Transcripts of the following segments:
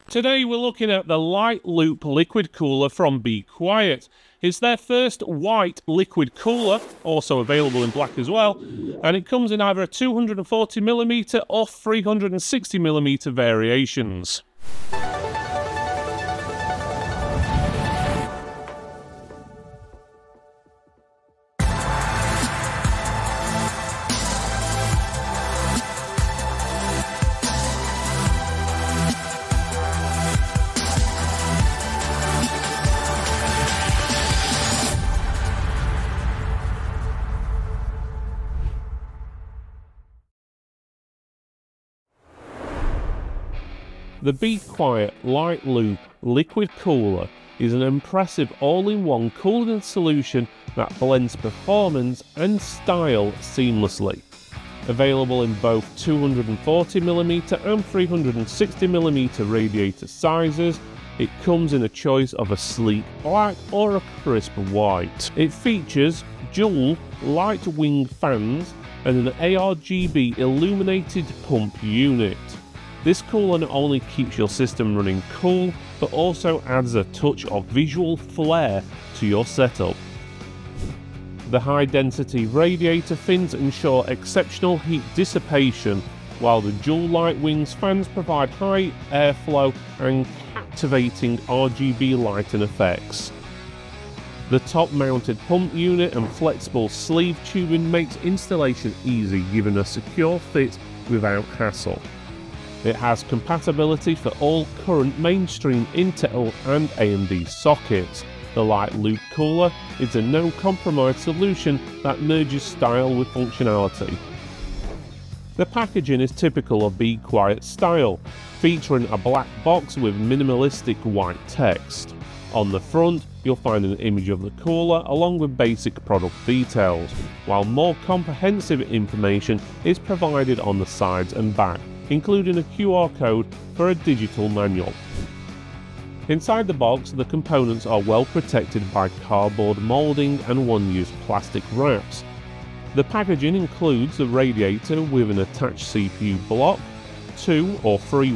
Today we're looking at the Light Loop liquid cooler from Be Quiet. It's their first white liquid cooler, also available in black as well, and it comes in either a 240mm or 360mm variations. The Be Quiet Light Loop liquid cooler is an impressive all-in-one cooling solution that blends performance and style seamlessly. Available in both 240mm and 360mm radiator sizes, it comes in a choice of a sleek black or a crisp white. It features dual light wing fans and an ARGB illuminated pump unit. This cooler not only keeps your system running cool, but also adds a touch of visual flair to your setup. The high-density radiator fins ensure exceptional heat dissipation, while the dual light wings fans provide high airflow and captivating RGB lighting effects. The top-mounted pump unit and flexible sleeve tubing makes installation easy, giving a secure fit without hassle. It has compatibility for all current mainstream Intel and AMD sockets. The Light Loop cooler is a no-compromise solution that merges style with functionality. The packaging is typical of Be Quiet style, featuring a black box with minimalistic white text. On the front, you'll find an image of the cooler along with basic product details, while more comprehensive information is provided on the sides and back, including a QR code for a digital manual. Inside the box, the components are well protected by cardboard moulding and one-use plastic wraps. The packaging includes the radiator with an attached CPU block, 2 or 3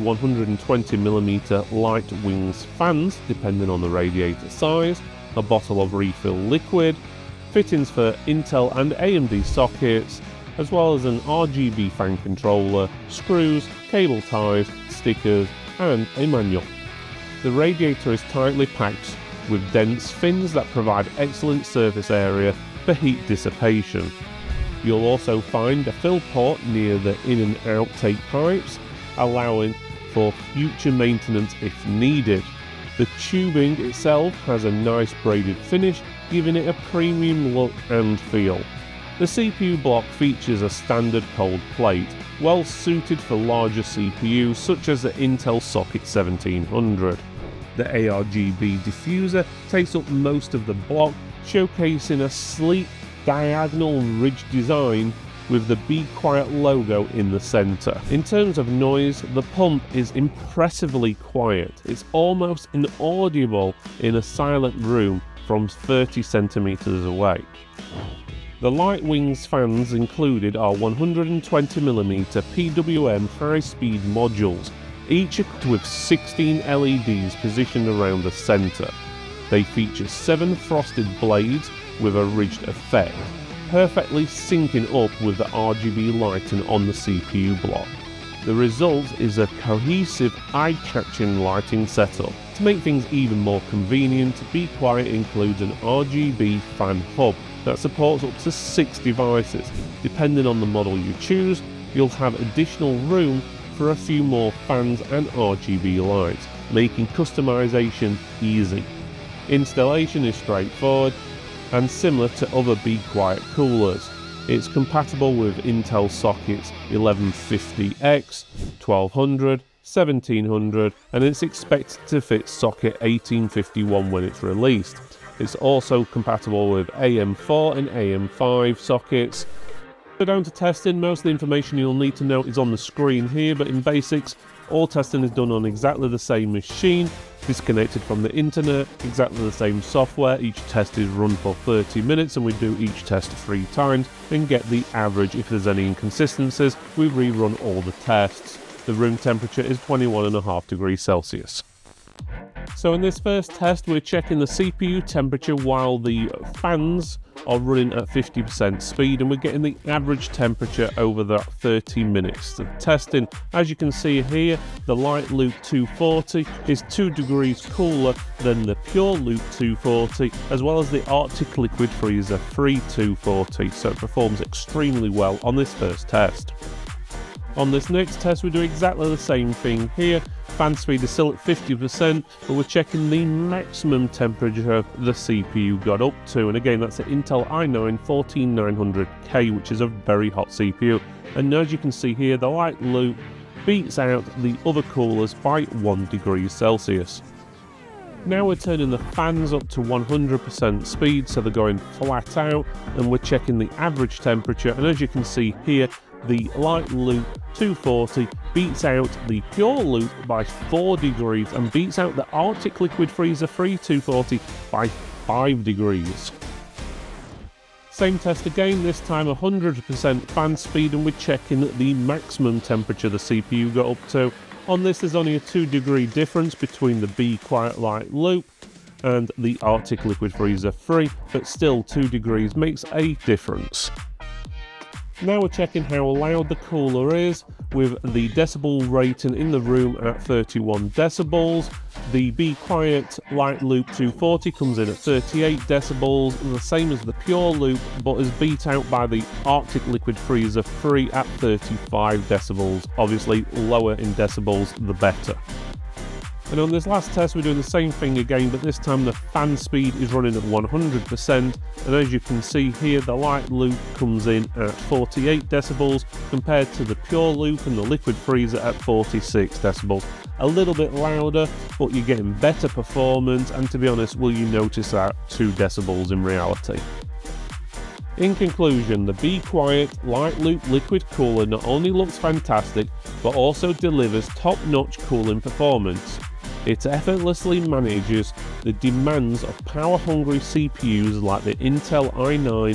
120mm light wings fans depending on the radiator size, a bottle of refill liquid, fittings for Intel and AMD sockets, as well as an RGB fan controller, screws, cable ties, stickers, and a manual. The radiator is tightly packed with dense fins that provide excellent surface area for heat dissipation. You'll also find a fill port near the in and outtake pipes, allowing for future maintenance if needed. The tubing itself has a nice braided finish, giving it a premium look and feel. The CPU block features a standard cold plate, well suited for larger CPUs such as the Intel Socket 1700. The ARGB diffuser takes up most of the block, showcasing a sleek diagonal ridge design with the Be Quiet logo in the centre. In terms of noise, the pump is impressively quiet. It's almost inaudible in a silent room from 30 centimeters away. The light wings fans included are 120mm PWM high-speed modules, each equipped with 16 LEDs positioned around the centre. They feature 7 frosted blades with a ridged effect, perfectly syncing up with the RGB lighting on the CPU block. The result is a cohesive, eye-catching lighting setup. To make things even more convenient, Be Quiet includes an RGB fan hub that supports up to 6 devices. Depending on the model you choose, you'll have additional room for a few more fans and RGB lights, making customization easy. Installation is straightforward and similar to other Be Quiet coolers. It's compatible with Intel sockets 1150X, 1200, 1700, and it's expected to fit socket 1851 when it's released. It's also compatible with AM4 and AM5 sockets. So down to testing, most of the information you'll need to know is on the screen here, but in basics, all testing is done on exactly the same machine, disconnected from the internet, exactly the same software. Each test is run for 30 minutes and we do each test 3 times and get the average. If there's any inconsistencies, we rerun all the tests. the room temperature is 21.5 degrees Celsius. So in this first test, we're checking the CPU temperature while the fans are running at 50% speed, and we're getting the average temperature over that 30 minutes of testing. As you can see here, the light loop 240 is 2 degrees cooler than the pure loop 240, as well as the Arctic liquid freezer free 240, so it performs extremely well on this first test. On this next test, we do exactly the same thing here. Fan speed is still at 50%, but we're checking the maximum temperature the CPU got up to. And again, that's an Intel i9 14900K, which is a very hot CPU. And as you can see here, the light loop beats out the other coolers by 1 degree Celsius. Now we're turning the fans up to 100% speed, so they're going flat out, and we're checking the average temperature. And as you can see here, the light loop 240 beats out the pure loop by 4 degrees and beats out the Arctic liquid freezer free 240 by 5 degrees. Same test again, this time 100% fan speed, and we're checking the maximum temperature the CPU got up to. On this, there's only a 2 degree difference between the Be Quiet light loop and the Arctic liquid freezer free, but still 2 degrees makes a difference. Now we're checking how loud the cooler is with the decibel rating in the room at 31 decibels. The Be Quiet light loop 240 comes in at 38 decibels, the same as the pure loop, but is beat out by the Arctic liquid freezer free at 35 decibels. Obviously, lower in decibels, the better. And on this last test, we're doing the same thing again, but this time the fan speed is running at 100%. And as you can see here, the light loop comes in at 48 decibels compared to the pure loop and the liquid freezer at 46 decibels. A little bit louder, but you're getting better performance. And to be honest, will you notice that 2 decibels in reality? In conclusion, the Be Quiet light loop liquid cooler not only looks fantastic, but also delivers top-notch cooling performance. It effortlessly manages the demands of power-hungry CPUs like the Intel i9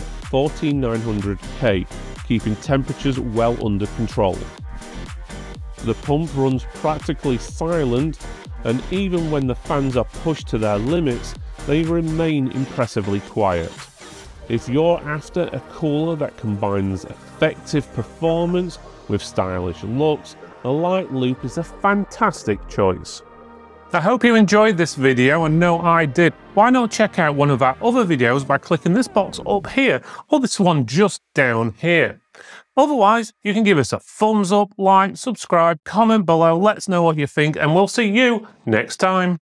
14900K, keeping temperatures well under control. The pump runs practically silent, and even when the fans are pushed to their limits, they remain impressively quiet. If you're after a cooler that combines effective performance with stylish looks, the light loop is a fantastic choice. I hope you enjoyed this video, and no, I did. Why not check out one of our other videos by clicking this box up here, or this one just down here. Otherwise, you can give us a thumbs up, like, subscribe, comment below, let us know what you think, and we'll see you next time.